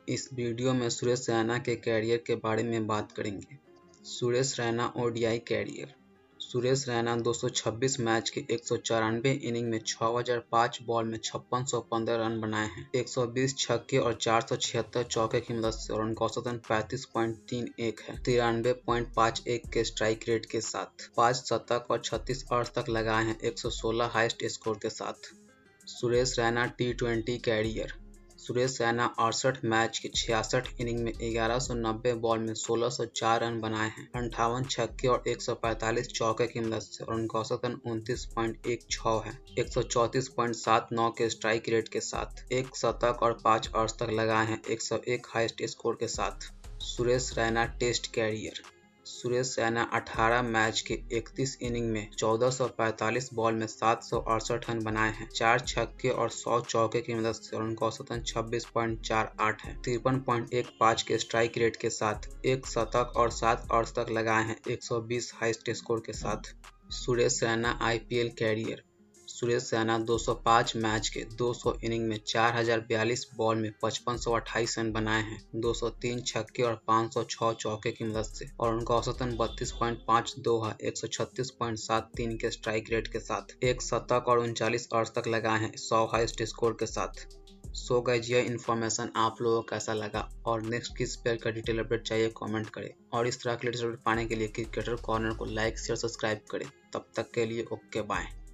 इस वीडियो में सुरेश रैना के कैरियर के बारे में बात करेंगे। Suresh Raina ODI career. Suresh Raina 226 match के 194 इनिंग में 6005 बॉल में 5615 रन बनाए हैं। 120 छक्के और 476 चौके की मदद से रन का औसतन 35.31 है। 93.51 के स्ट्राइक रेट के साथ 5 शतक और 36 अर्धशतक लगाए हैं। 116 हाईएस्ट स्कोर के साथ। सुरेश रैना टी20 कैरियर। सुरेश रैना 68 मैच के 66 इनिंग में 1190 बॉल में 1604 रन बनाए हैं। 58 छक्के और 145 चौके की मदद से रन का औसतन 29.16 है। 134.79 के स्ट्राइक रेट के साथ 1 शतक और 5 अर्धशतक लगाए हैं। 101 हाईएस्ट स्कोर के साथ। Suresh Raina test career. Suresh Raina 18 match के 31 इनिंग में 1445 बॉल में 768 रन बनाए हैं। 4 छक्के और 100 चौके की मदद से रन का औसतन 26.48 है। 53.15 के स्ट्राइक रेट के साथ 1 शतक और 7 अर्धशतक लगाए हैं। 120 हाईएस्ट स्कोर के साथ। Suresh Raina IPL career. Suresh Raina 205 match के 200 इनिंग में 4042 बॉल में 5528 रन बनाए हैं। 203 छक्के और 506 चौके की मदद से और उनका औसतन 32.52 है। 136.73 के स्ट्राइक रेट के साथ 1 शतक और 39 अर्धशतक लगाए हैं। 100 हाईएस्ट स्कोर के साथ। सो गाइस, यह इन्फॉर्मेशन आप लोगों को कैसा लगा और नेक्स्ट किस प्लेयर का डिटेल अपडेट चाहिए कमेंट करें और इस तरह के लेटेस्ट अपडेट पाने के लिए क्रिकेटर कॉर्नर को लाइक शेयर सब्सक्राइब करें। तब तक के लिए ओके बाय।